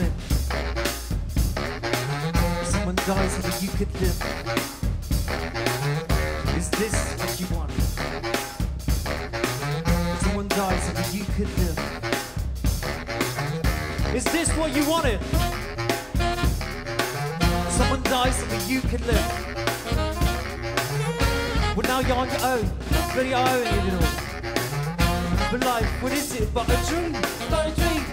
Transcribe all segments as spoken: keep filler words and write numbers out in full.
wanted. Someone dies so that you could live. Is this what you wanted? Someone dies so that you could live. Is this what you wanted? Someone dies so that you could live. Well, now you're on your own, really own it all. But life, what is it but a dream? But a dream.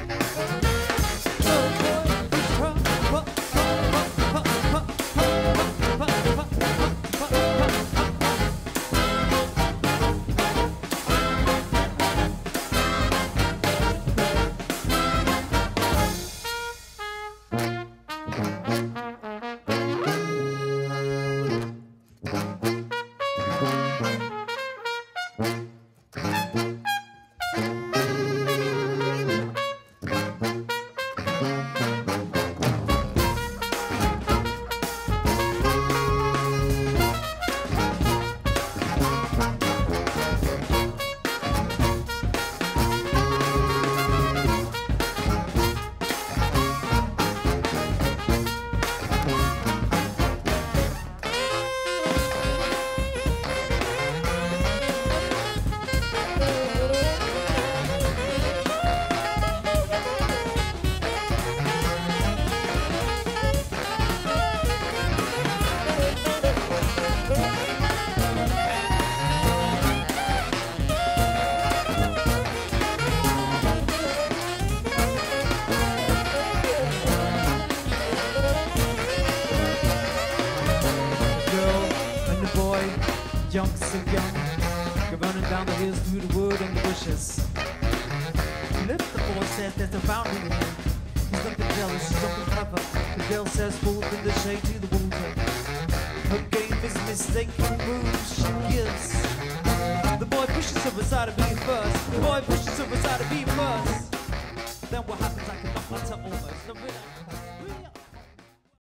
Young, so young, you're running down the hills through the wood and the bushes. Lift the boy says there's a fountain in him. He's nothing jealous, he's nothing clever. The girl says forth in the shade to the water. Her game is mistaken moves she gives. The boy pushes her aside to be first. The boy pushes her aside to be first. Then what happens? I can knock my toe almost.